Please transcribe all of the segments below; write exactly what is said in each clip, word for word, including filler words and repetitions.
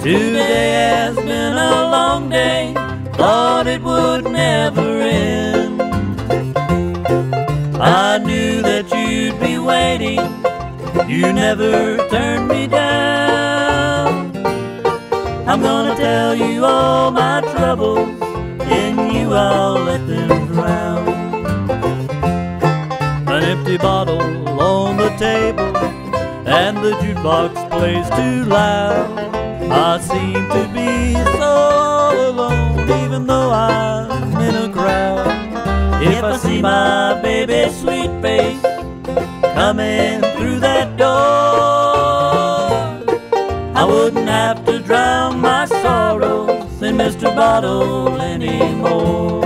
Today has been a long day, thought it would never end. I knew that you'd be waiting, you never turned me down. I'm gonna tell you all my troubles, in you I'll let them drown. An empty bottle on the table, and the jukebox plays too loud. I seem to be so all alone, even though I'm in a crowd. If I see my baby's sweet face coming through that door, I wouldn't have to drown my sorrows in Mister Bottle anymore.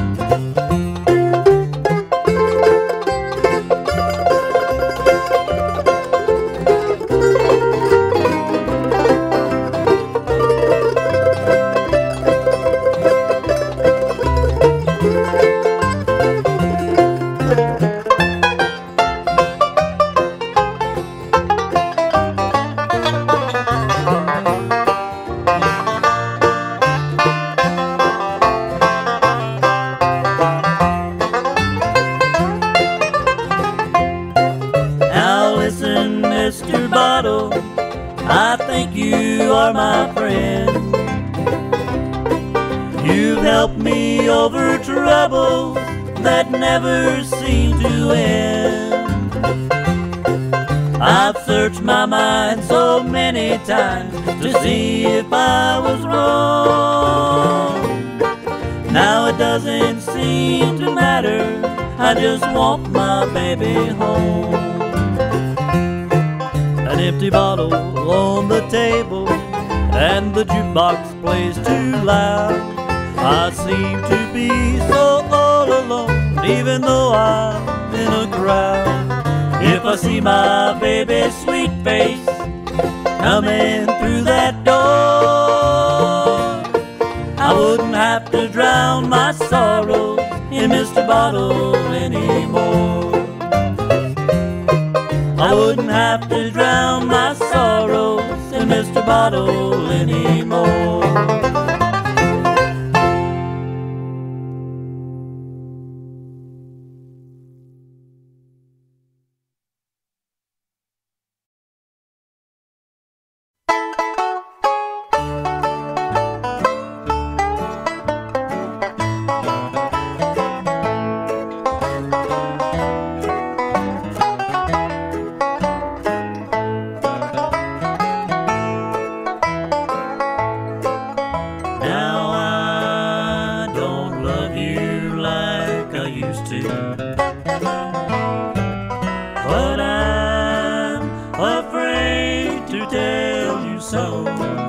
Mister Bottle, I think you are my friend. You've helped me over troubles that never seem to end. I've searched my mind so many times to see if I was wrong. Now it doesn't seem to matter, I just want my baby home. An empty bottle on the table, and the jukebox plays too loud. I seem to be so all alone, even though I'm in a crowd. If I see my baby's sweet face coming through that door, I wouldn't have to drown my sorrows in Mister Bottle anymore. I wouldn't have to drown my sorrows in Mister Bottle anymore. But I'm afraid to tell you so.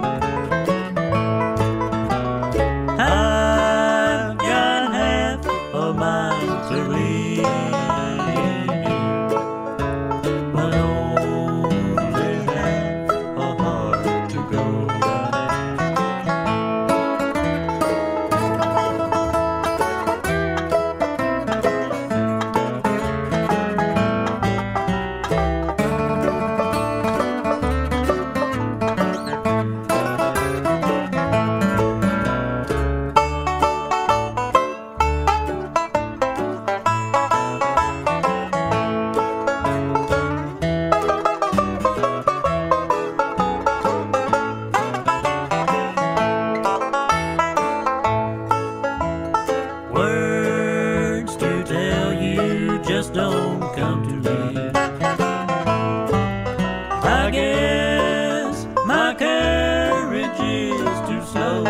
I've got half a mind to leave you, but only half a heart to go. Just don't come to me. I guess my courage is too slow.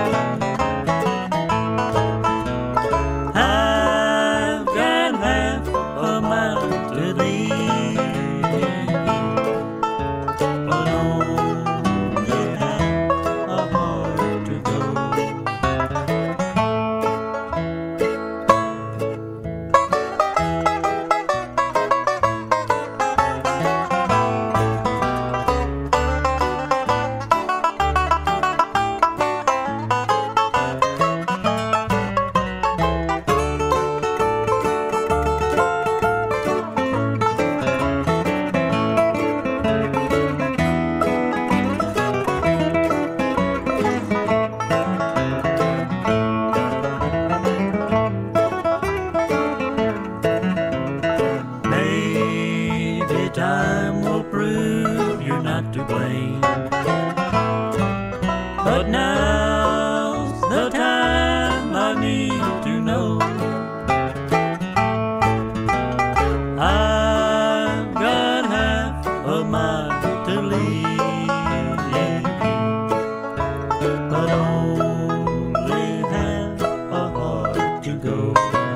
I've got half a mile to leave, but only half a heart to go. to blame. But now's the time I need to know. I've got half a mile to leave, but only half a heart to go.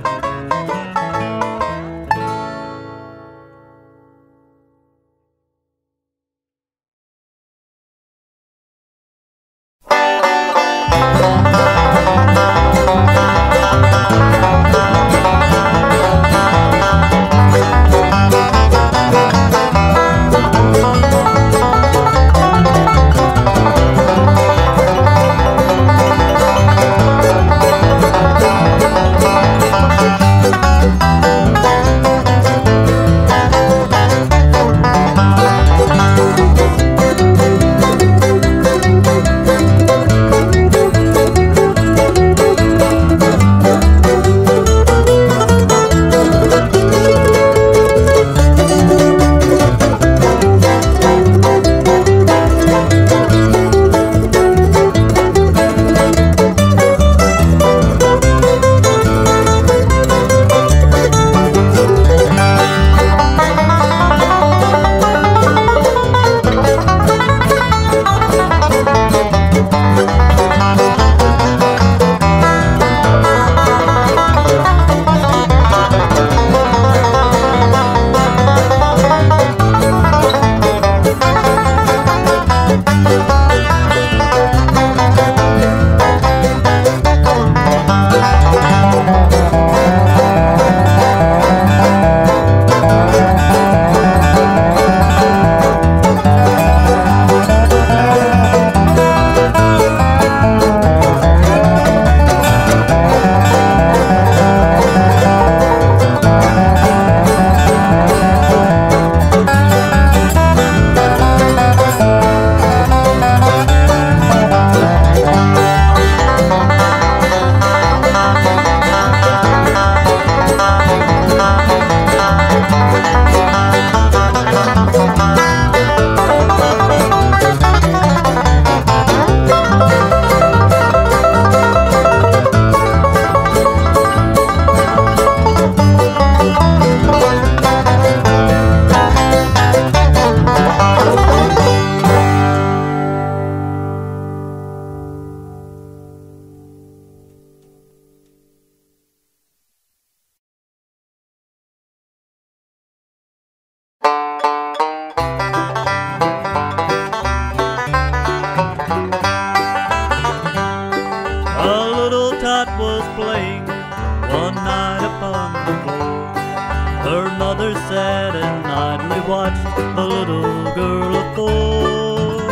Was playing one night upon the floor. Her mother sat and idly watched the little girl of four.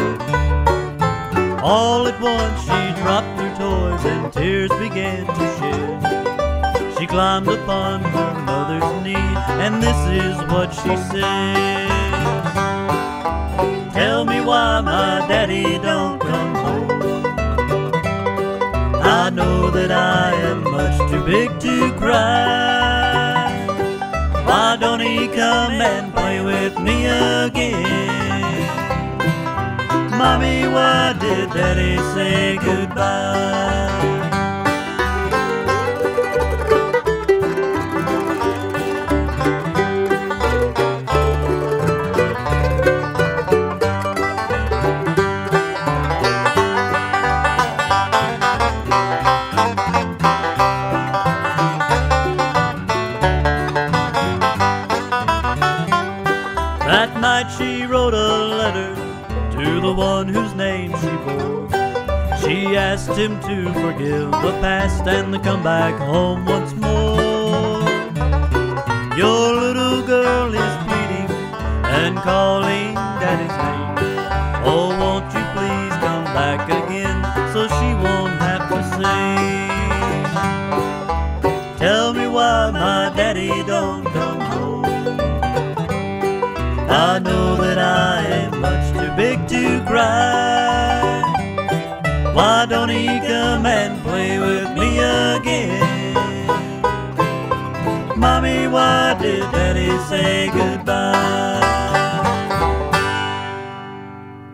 All at once she dropped her toys and tears began to shed. She climbed upon her mother's knee and this is what she said: "Tell me why my daddy don't come home. I know that I am much too big to cry. Why don't he come and play with me again? Mommy, why did Daddy say goodbye?" That night she wrote a letter to the one whose name she bore. She asked him to forgive the past and to come back home once more. Your little girl is pleading and calling Daddy's name. Oh, won't you please come back again so she won't have to sing. Tell me why my daddy don't come home. I know that I am much too big to cry. Why don't he come and play with me again? Mommy, why did Daddy say goodbye?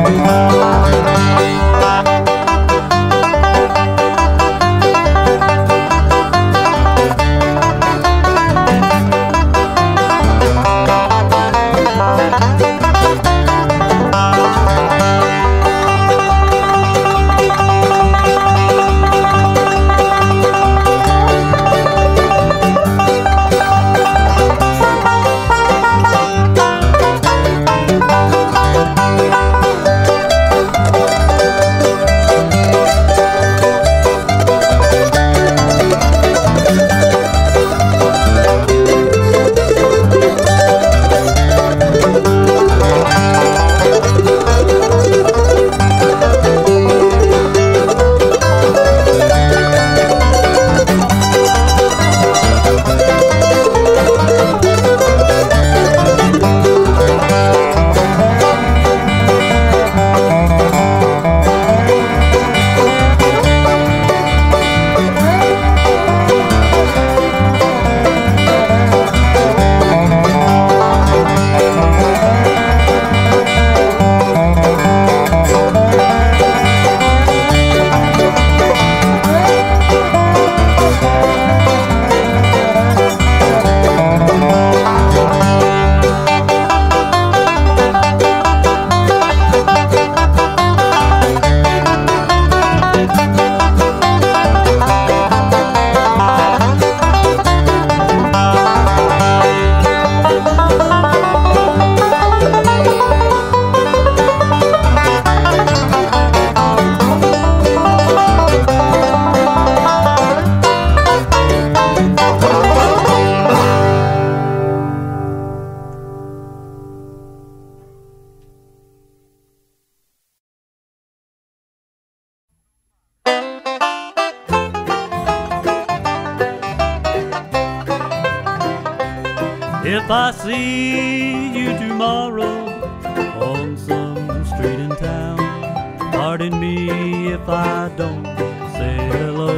If I see you tomorrow on some street in town, pardon me if I don't say hello.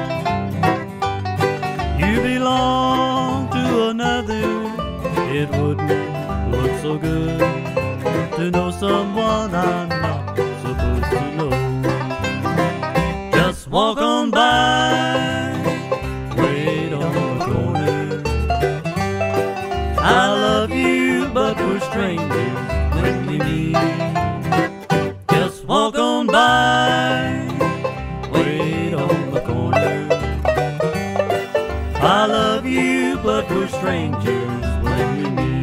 You belong to another, it wouldn't look so good to know someone I'm not supposed to know. Just walk on by, wait on the corner. I love you, but we're strangers when we meet. Just walk on by, wait on the corner. I love you, but we're strangers when we meet.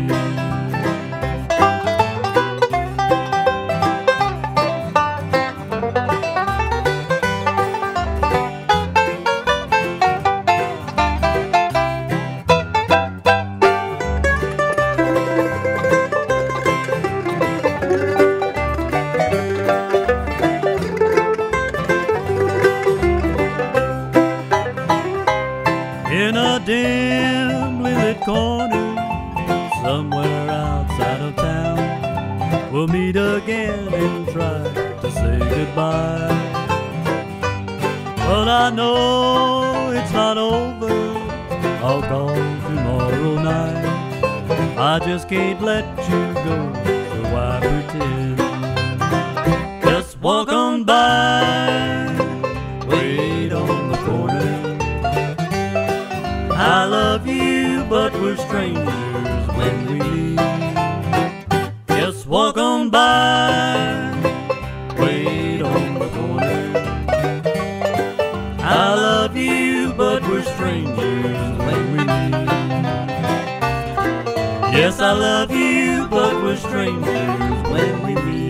In a dimly lit corner, somewhere outside of town, we'll meet again and try to say goodbye. But I know it's not over, I'll call tomorrow night. I just can't let you go, so why pretend? Just walk on by, wait on the corner. I love you, but we're strangers when we meet. Just walk on by, wait on the corner. I love you, but we're strangers when we meet. Yes, I love you, but we're strangers when we meet.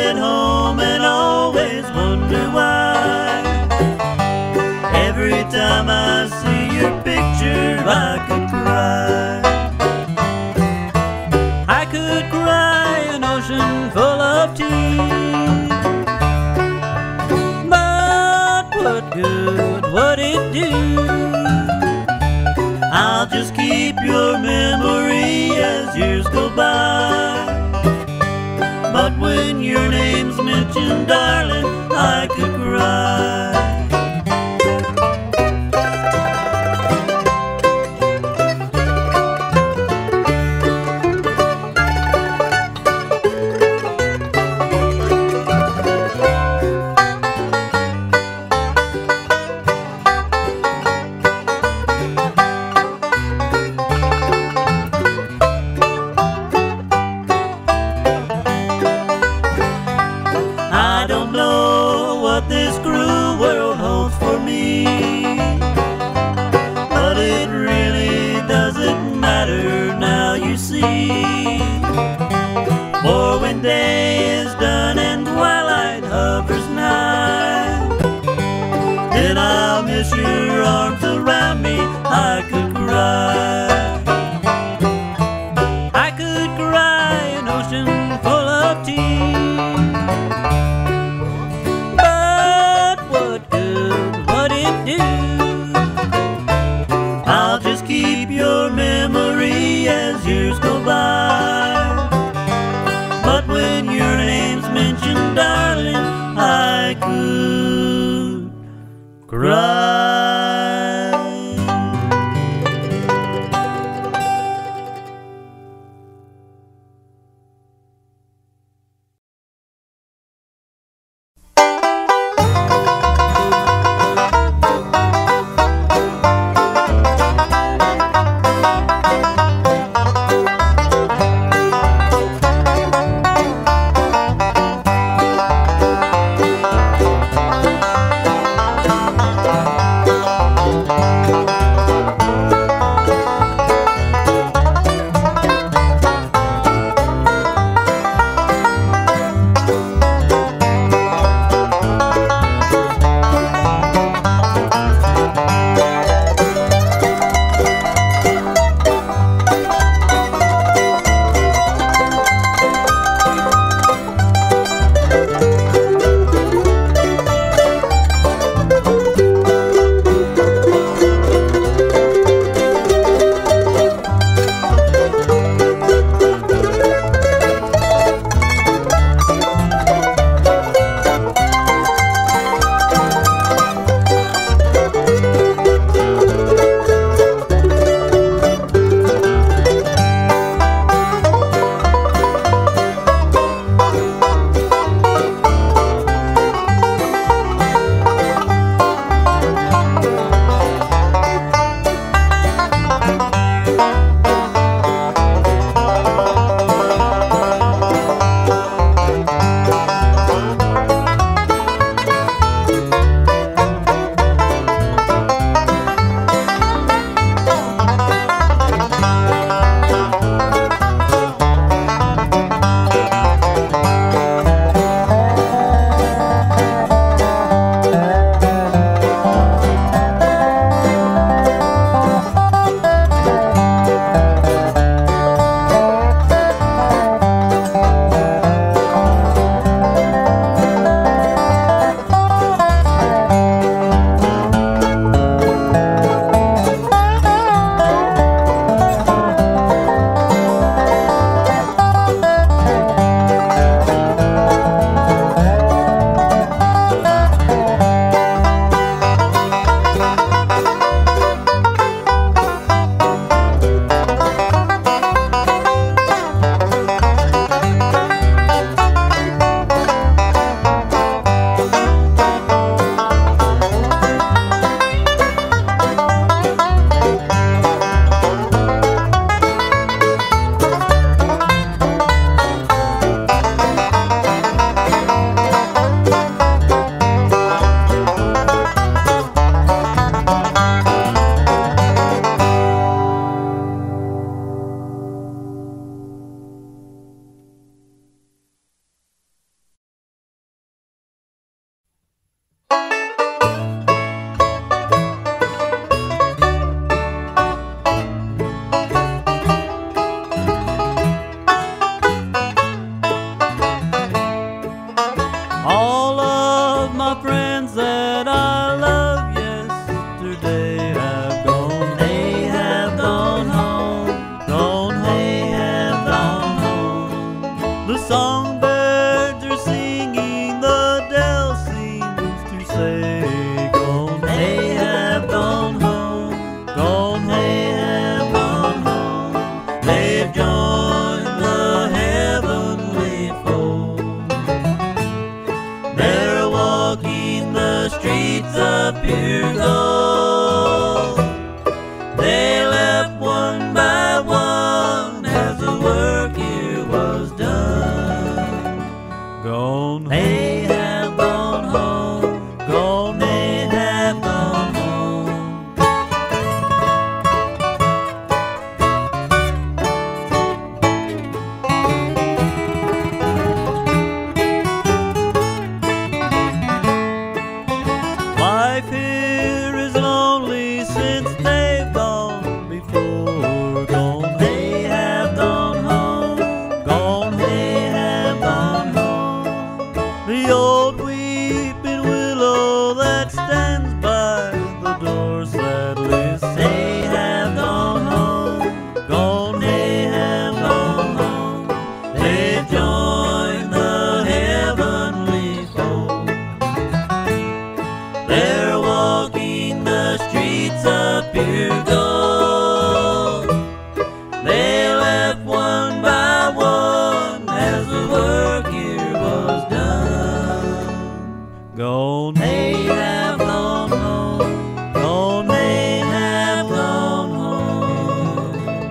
get home and always wonder why. Every time I see your picture, I could cry. I could cry an ocean full of tears, but what good would it do? I'll just keep your memory as years go by. But when your name's mentioned, darling, I could cry. I don't know what this cruel you're gone. They left one by one as the work here was done. Gone, they have gone home. Gone, they have gone home.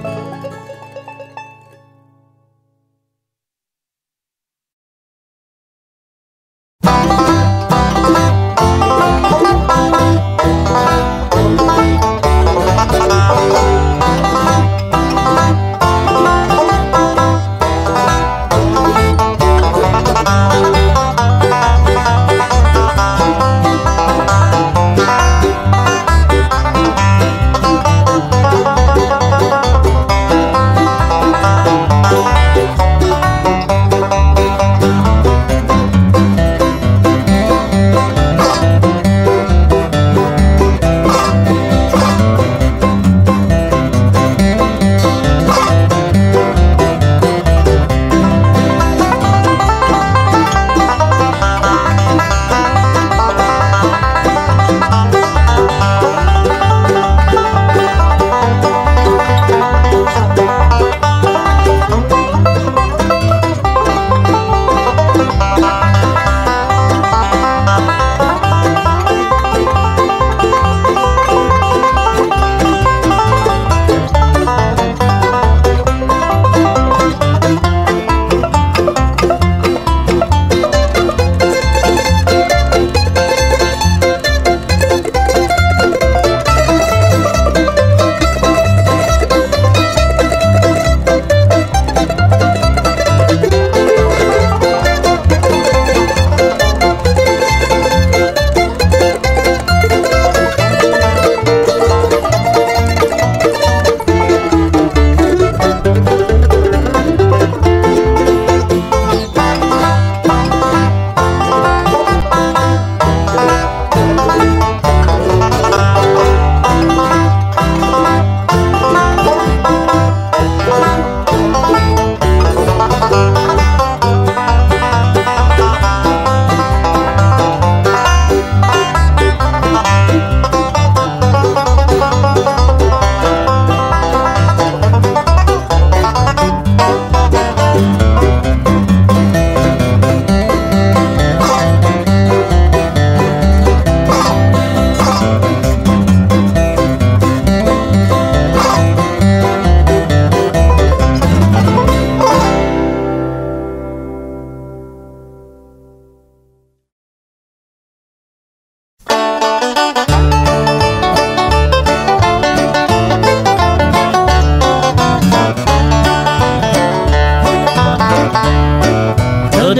The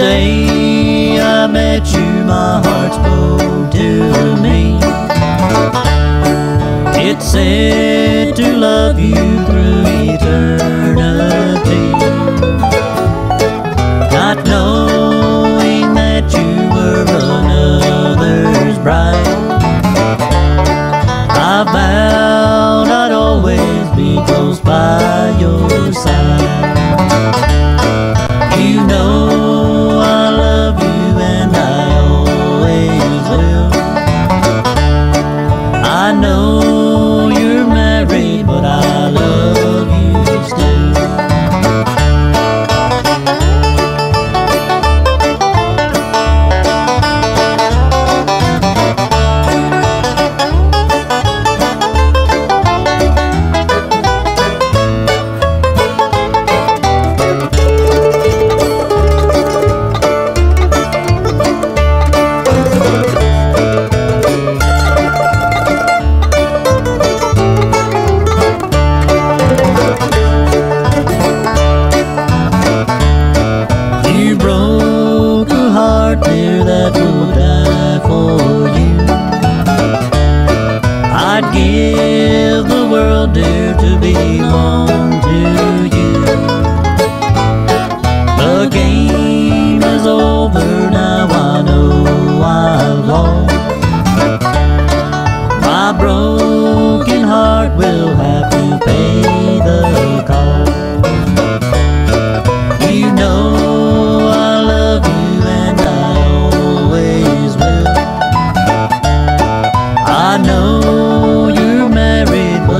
day I met you, my heart spoke to me. It said to love you through eternity, not knowing that you were another's bride. I vowed I'd always be close by your side. You know I love you and I always will. I know you're married, but I love you still. I'd give the world, dear, to belong to you. The game is over now, I know I've lost. My broken heart will have to pay the cost. You know I love you and I always will. I know you're married, but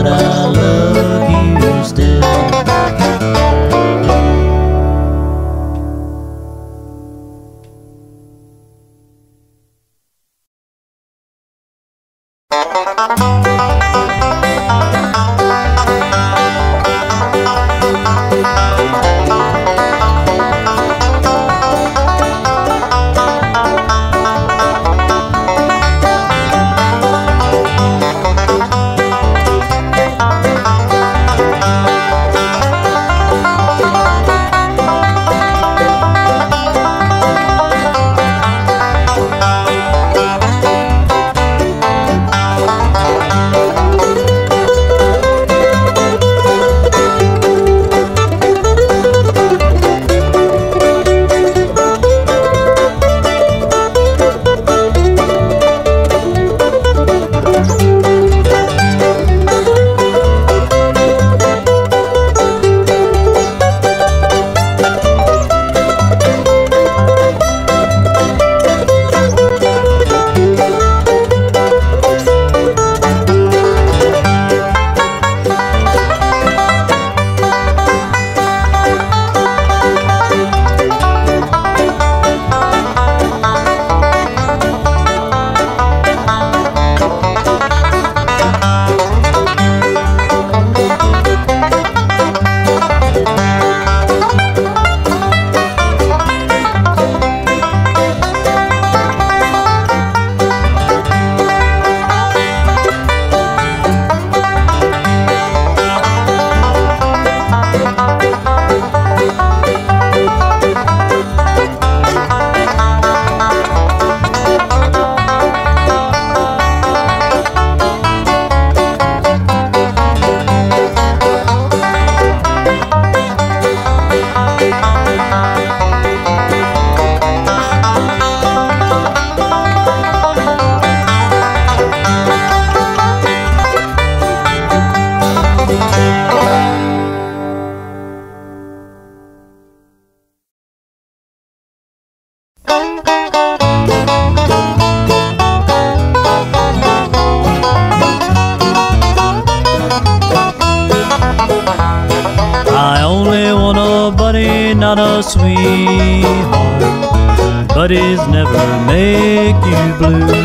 not a sweetheart. Buddies never make you blue.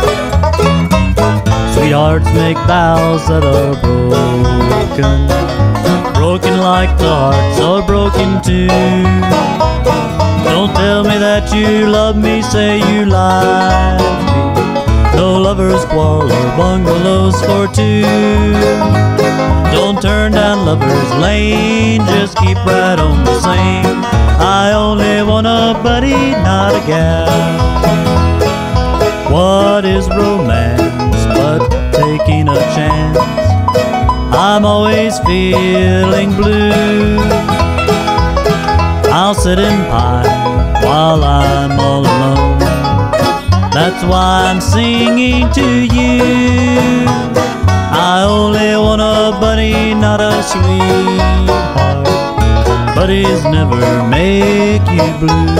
Sweethearts make vows that are broken, broken like the hearts are broken too. Don't tell me that you love me, say you like me. No lovers quarrel or bungalows for two. Don't turn down lover's lane, just keep right on the same. I only want a buddy, not a gal. What is romance but taking a chance? I'm always feeling blue. I'll sit and pine while I'm all alone. That's why I'm singing to you. I only want a buddy, not a sweetheart. Buddies never make you blue.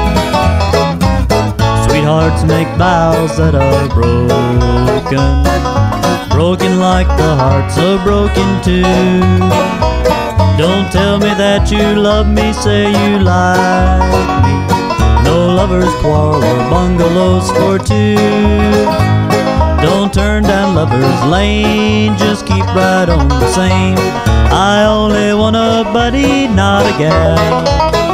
Sweethearts make vows that are broken, broken like the hearts are broken too. Don't tell me that you love me, say you like me. No lovers quarrel or bungalows for two. Don't turn down lover's lane, just keep right on the same. I only want a buddy, not a gal.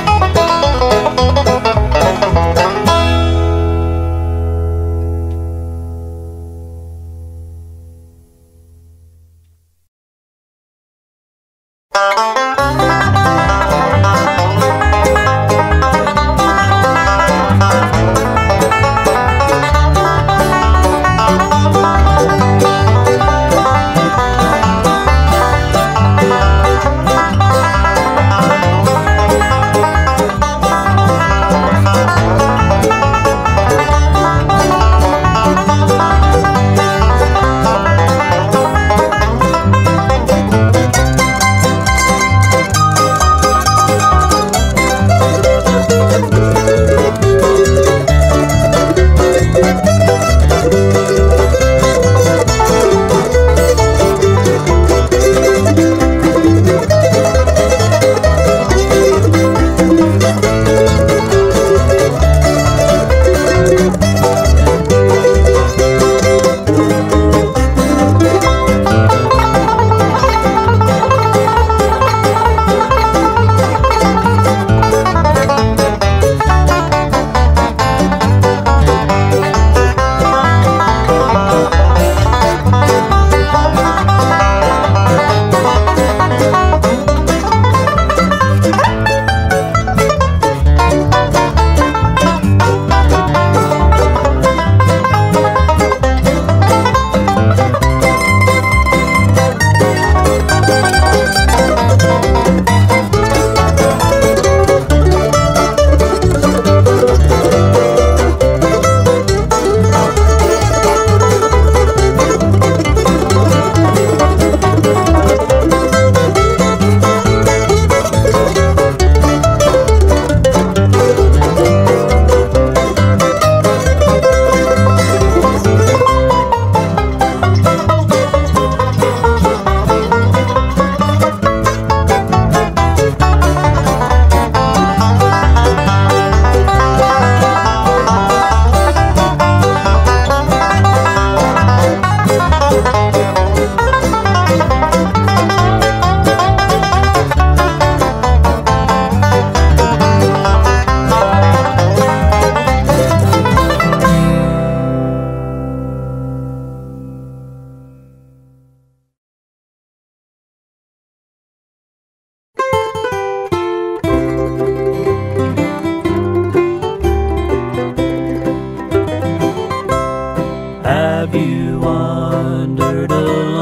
Have you wandered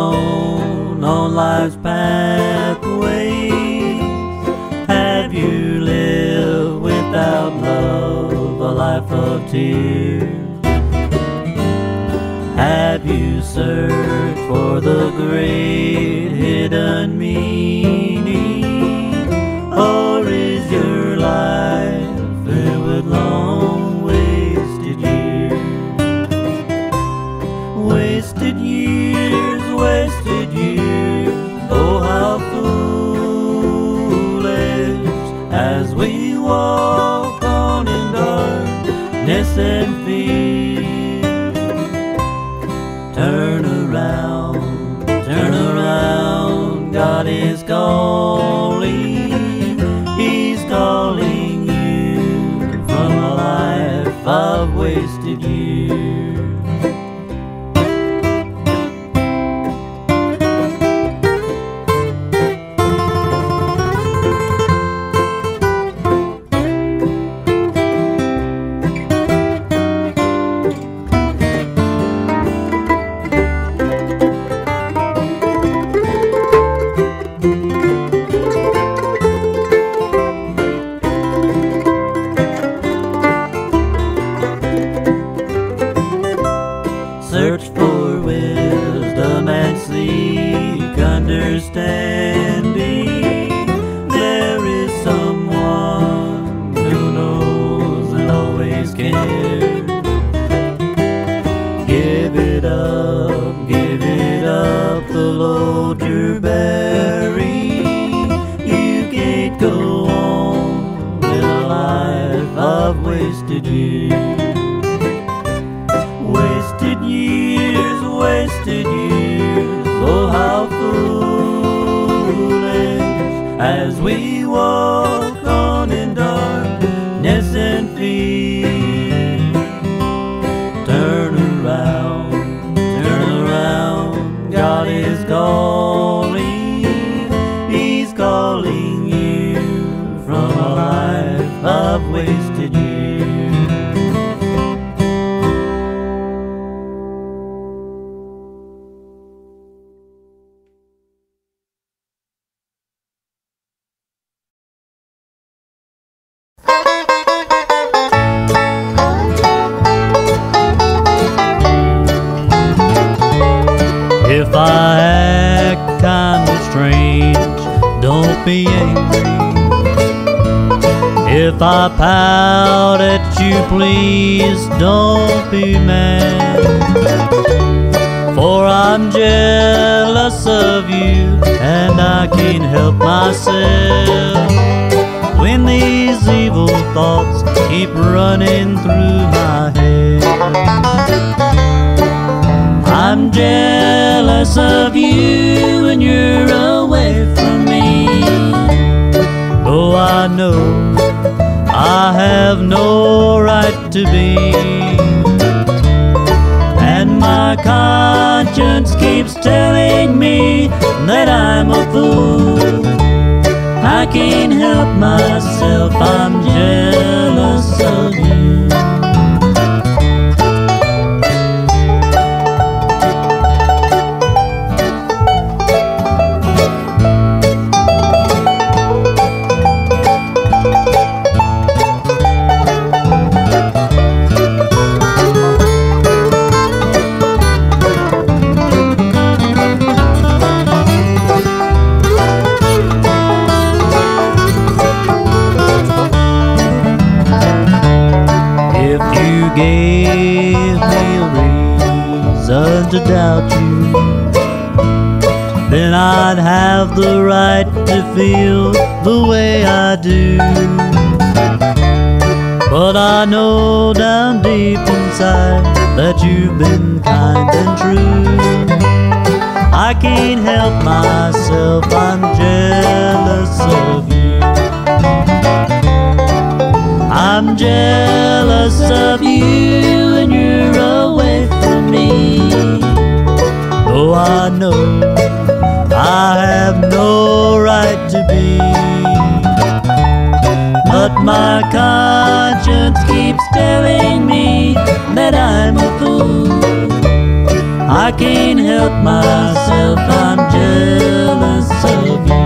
alone on life's pathways? Have you lived without love, a life of tears? Have you searched for the great hidden meaning? Or is your life filled with long wasted years? Wasted years, wasted years, oh how foolish as we is calling, He's calling you from a life of wasted years. Search for wisdom and seek understanding. There is someone who knows and always cares. Give it up, give it up, the load you're bearing. You can't go on with a life of wasted years. Wasted years, wasted years, oh how foolish, as we walk on in darkness and fear. Turn around, turn around, God is calling, He's calling you from a life of wasted years. If I act kind of strange, don't be angry. If I pout at you, please don't be mad. For I'm jealous of you and I can't help myself when these evil thoughts keep running through my head. I'm jealous of you when you're away from me. Oh, I know I have no right to be, and my conscience keeps telling me that I'm a fool. I can't help myself, I'm jealous of you. Gave me a reason to doubt you, then I'd have the right to feel the way I do. But I know down deep inside that you've been kind and true. I can't help myself, I'm jealous of you. I'm jealous of you when you're away from me. Though I know I have no right to be, but my conscience keeps telling me that I'm a fool. I can't help myself, I'm jealous of you.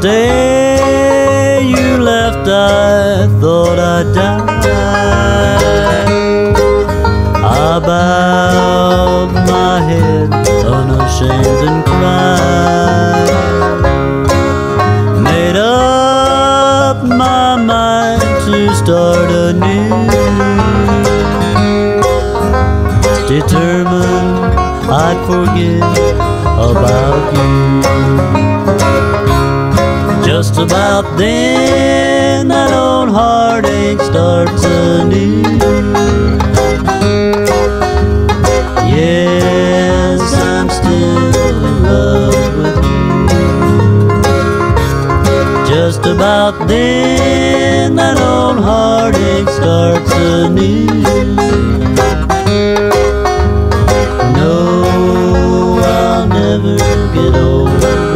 day you left, I thought I'd die. I bowed my head unashamed and cried. Made up my mind to start anew. Determined I'd forget about you. Just about then that old heartache starts anew. Yes, I'm still in love with you. Just about then that old heartache starts anew. No, I'll never get over you.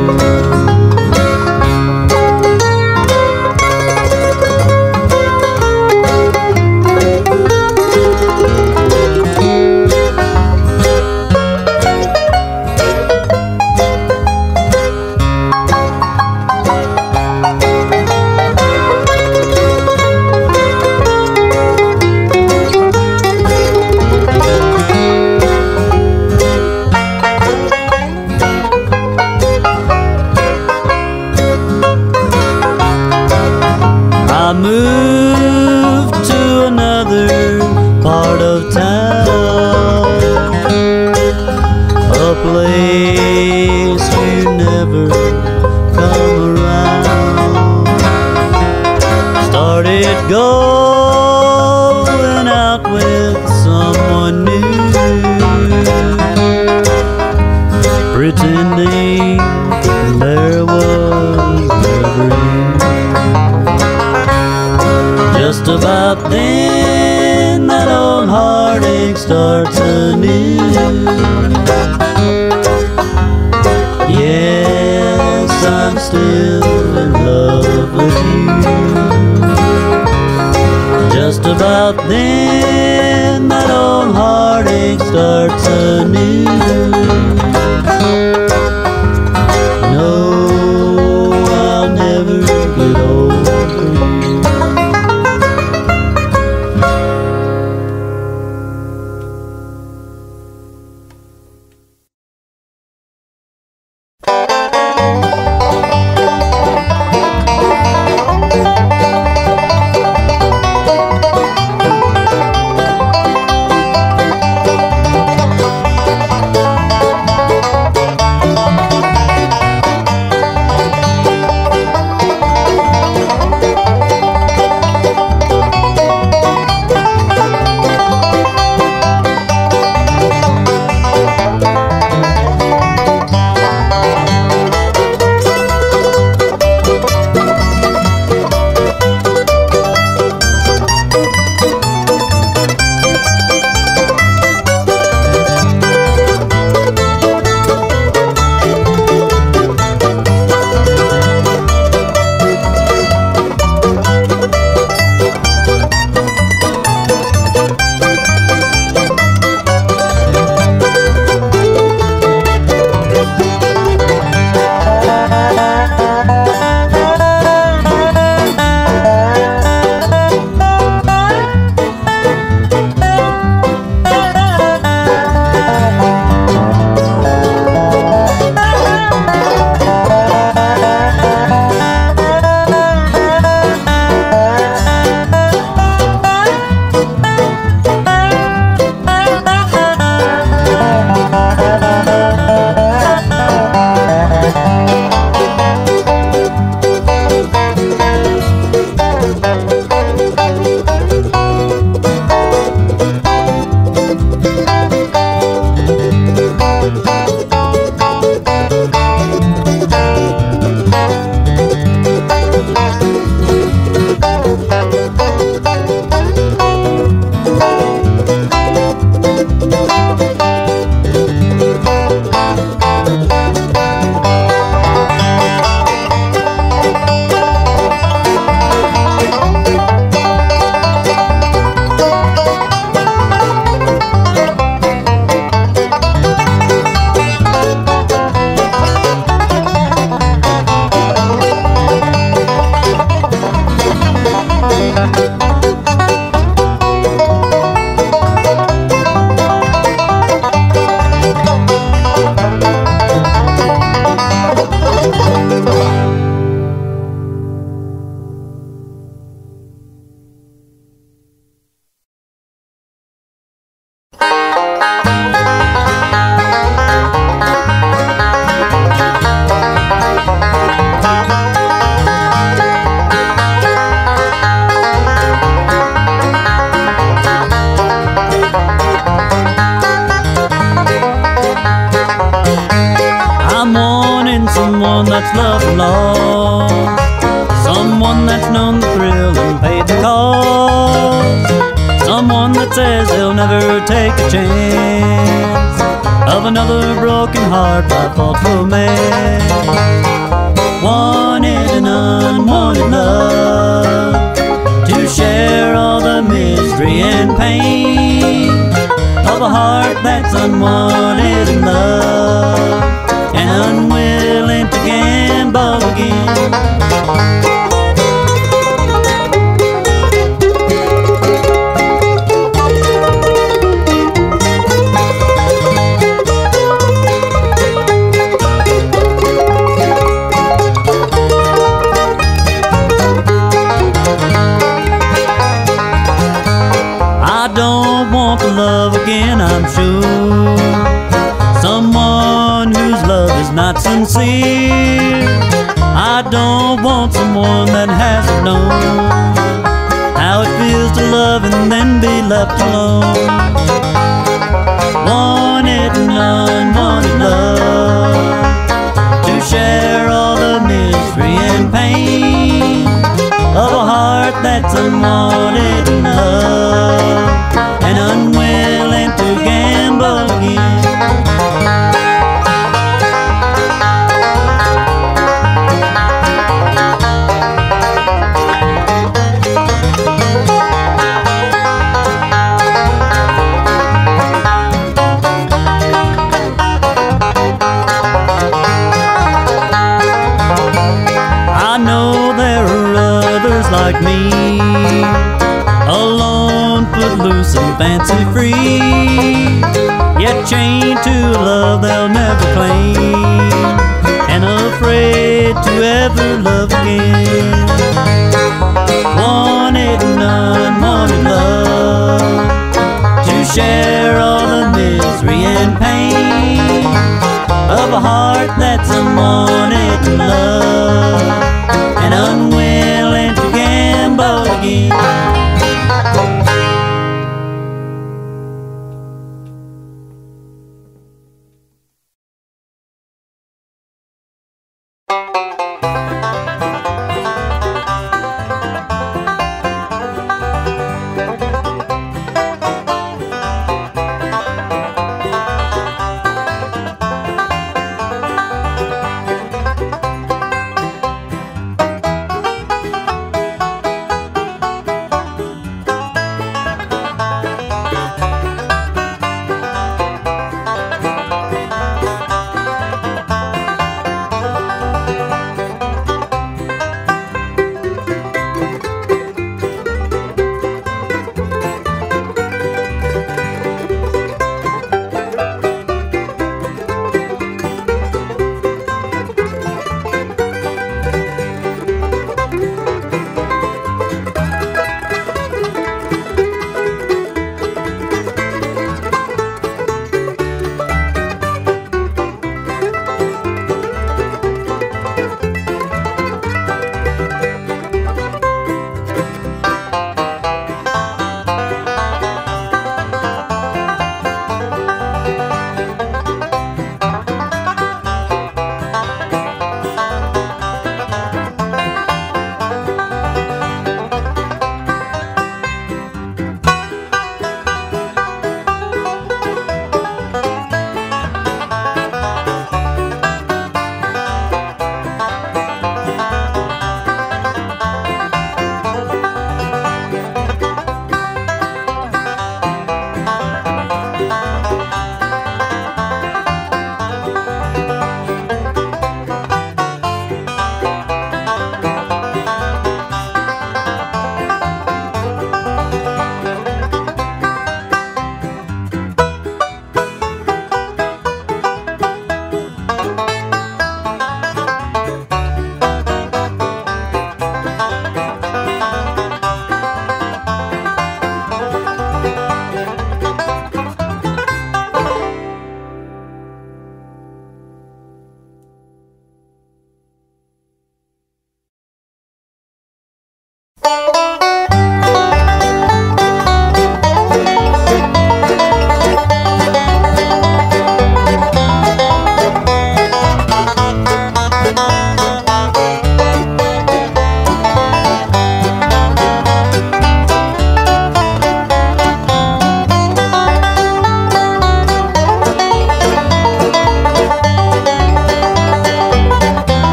I moved to another part of town, a place you never come around. Started going out with someone new, pretending there was never you. Just about then that old heartache starts anew. Yes, I'm still in love with you. Just about then that old heartache starts anew. No, I'll never get over you. and lost someone that's known the thrill and paid the cost. Someone that says they'll never take a chance of another broken heart by thoughtful man. Wanted an unwanted love to share all the misery and pain of a heart that's unwanted in love and unwilling to gamble again. I don't want to love again, I'm sure, someone whose love is not sincere. I don't want someone that hasn't known how it feels to love and then be left alone. Wanted and unwanted love to share all the misery and pain of a heart that's unwanted in love and unwilling to gamble again. I know there are others like me, alone, footloose and fancy free, yet chained to a love they'll never claim, and afraid to ever love again. Wanted and unwanted love to share all the misery and pain of a heart that's unwanted in love and unwilling to gamble again.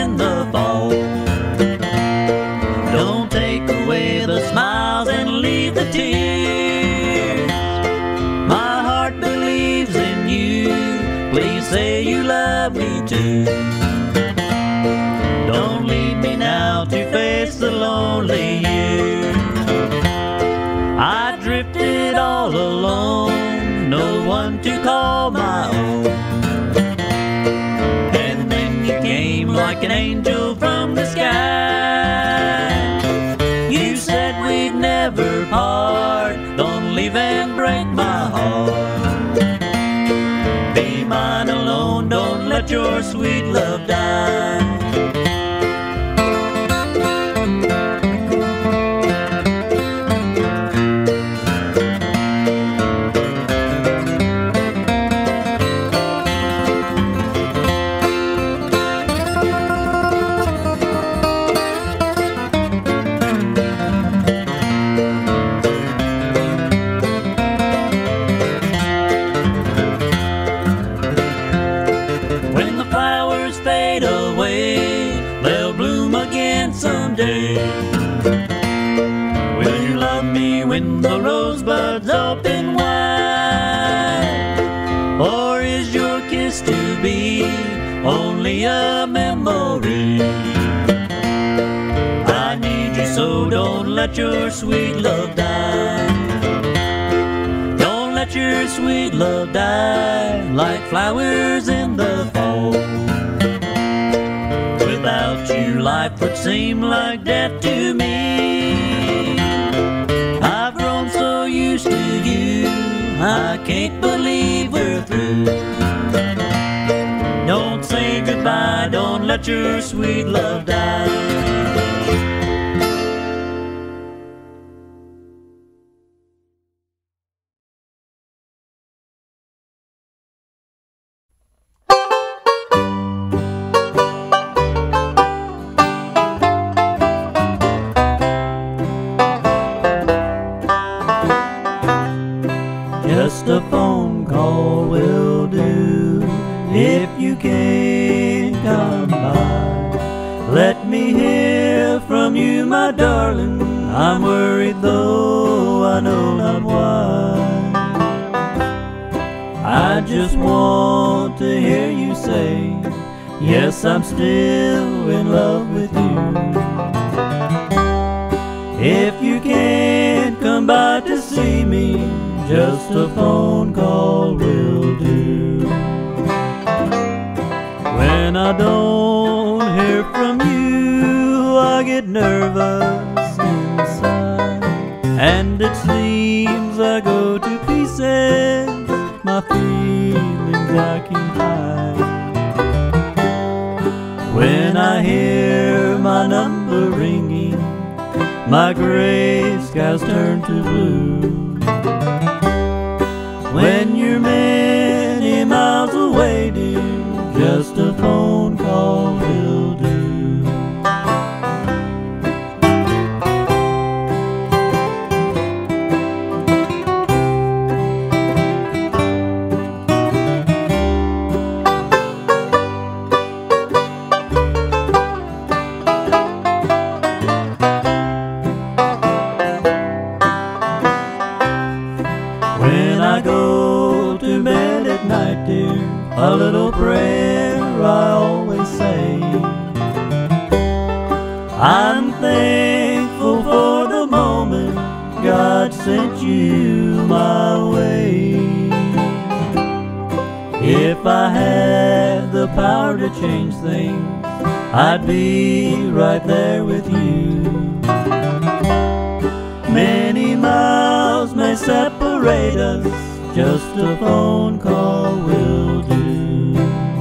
in the fall. Don't take away the smiles and leave the tears. My heart believes in you. Please say you love me too. Don't leave me now to face the lonely years. I drifted all alone, no one to call my own. And then you came like an angel from the sky. You said we'd never part, don't leave and break my heart. Be mine alone, don't let your sweet love die. Someday, will you love me when the rosebuds open wide? Or is your kiss to be only a memory? I need you so don't let your sweet love die. Don't let your sweet love die like flowers in the fall. Without you, life would seem like death to me. I've grown so used to you, I can't believe we're through. Don't say goodbye, don't let your sweet love die. Just a phone call will do if you can't come by. Let me hear from you, my darling. I'm worried though I know not why. I just want to hear you say, yes, I'm still in love with you. If you can't come by to see me, just a phone call will do. When I don't hear from you, I get nervous inside, and it seems I go to pieces, my feelings I can't hide. When I hear my number ringing, my gray skies turn to blue. When you're many miles away, dear, just a phone call will do. When I go to bed at night, dear, a little prayer I always say. I'm thankful for the moment God sent you my way. If I had the power to change things, I'd be right there with you. Many miles may separate us, just a phone call will do.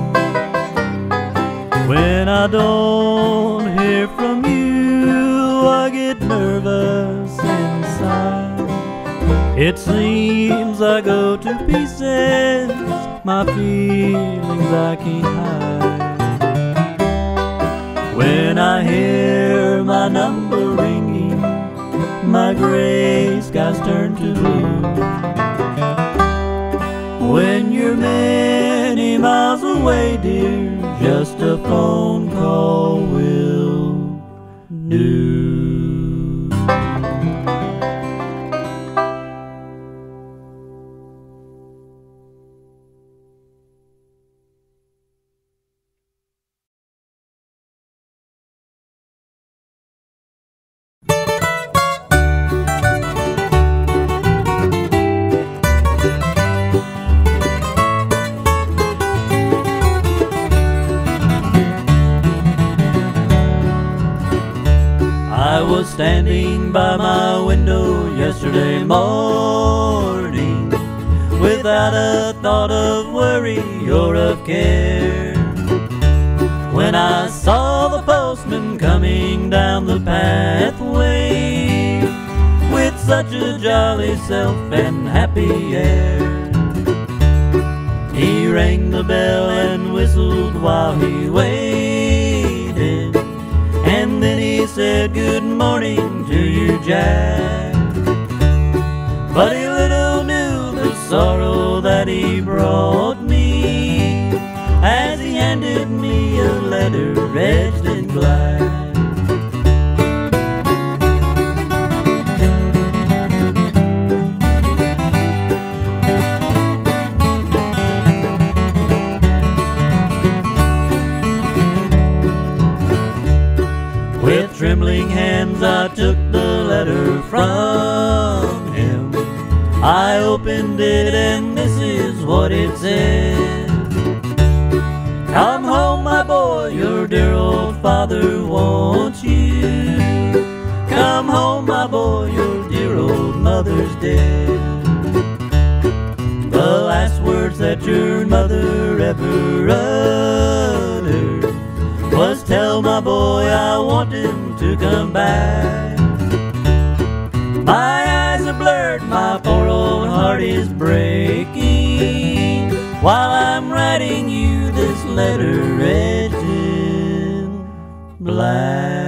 When I don't hear from you, I get nervous inside. It seems I go to pieces, my feelings I can't hide. When I hear my number ringing, my gray skies turn to blue. When you're many miles away, dear, just a phone call do. I was standing by my window yesterday morning, without a thought of worry or of care, when I saw the postman coming down the pathway with such a jolly self and happy air. He rang the bell and whistled while he waited, and then he said, "Good morning to you, Jack." But he little knew the sorrow that he brought me, as he handed me a letter edged in glass. With trembling hands I took the letter from him. I opened it and this is what it said: "Come home, my boy, your dear old father wants you. Come home, my boy, your dear old mother's dead. The last words that your mother ever uttered was, tell my boy I want him to come back. My eyes are blurred, my poor old heart is breaking, while I'm writing you this letter edged in black."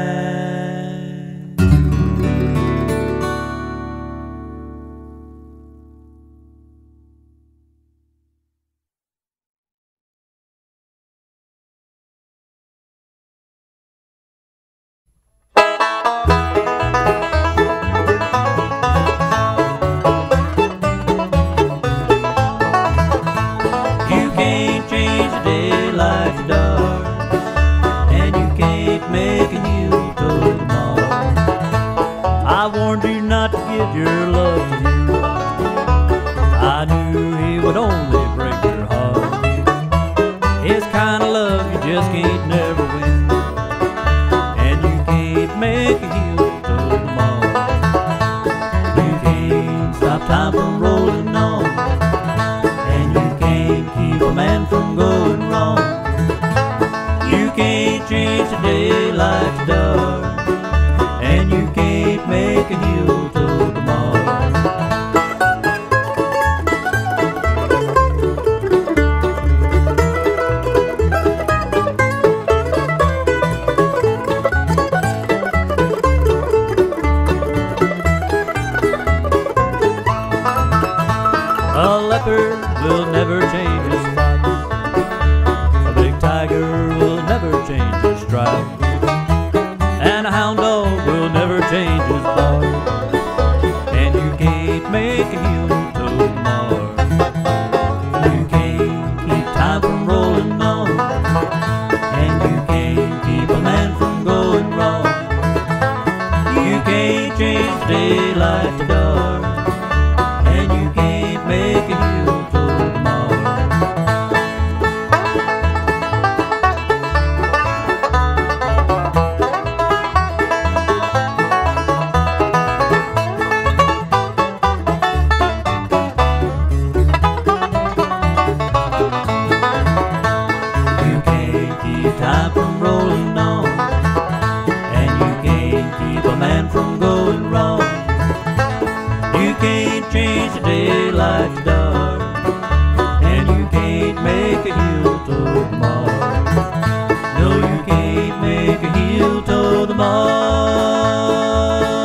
Life's dark, and you can't make a new tomorrow. I warned you not to give your love to him. I knew he would only break your heart. His kind of love you just can't never win, and you can't make a heel till tomorrow. You can't stop time from rolling on, and you can't keep a man from going wrong. You can't change the day life's dark, and you can't make a heel till tomorrow. A leopard will never change his spots. A big tiger will never change his stripes. And a hound dog will never change his bark. And you can't make a heel till tomorrow. You can't keep time from rolling on, and you can't keep a man from going wrong. You can't change daylight to dark, and you can't make a heel till tomorrow. You can't keep time from rolling on, and you can't keep a man from going wrong. You can't change the daylight to dark, and you can't make a heel till tomorrow. No, you can't make a heel till tomorrow.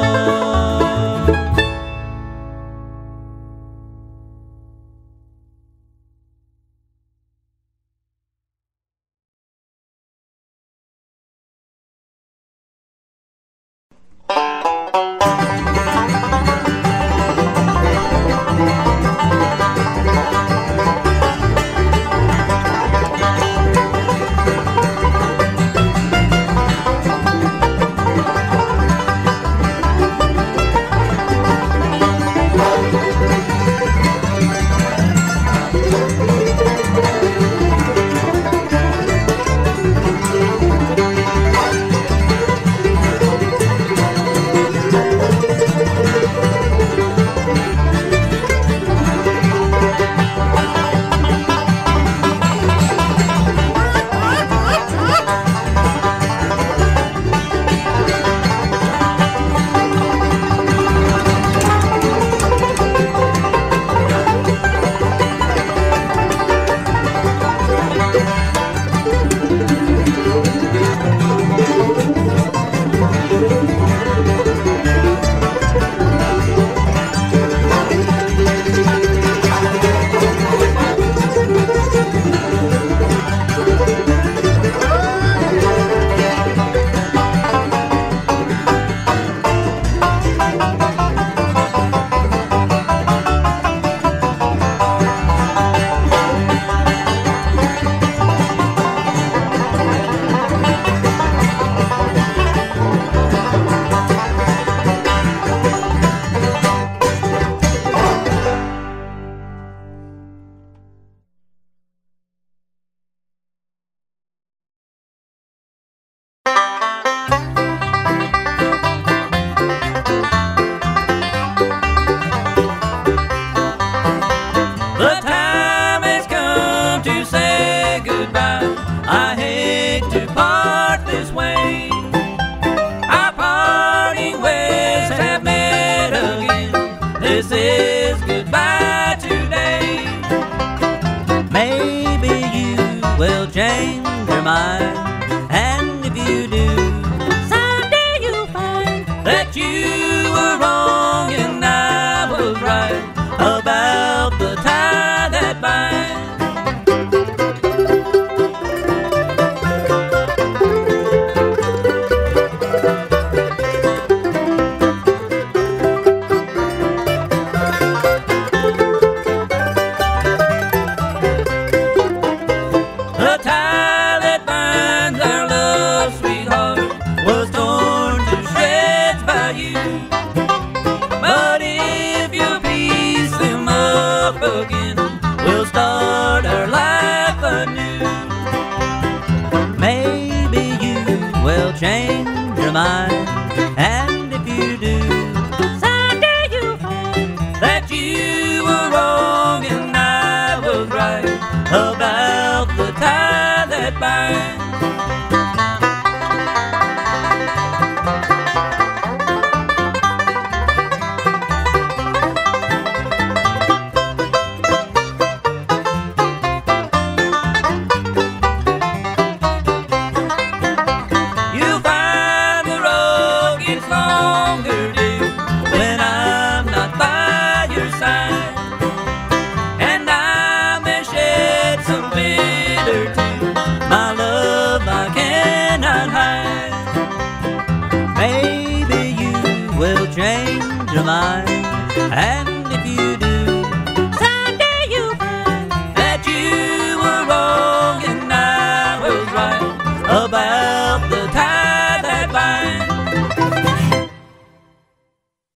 change your mind.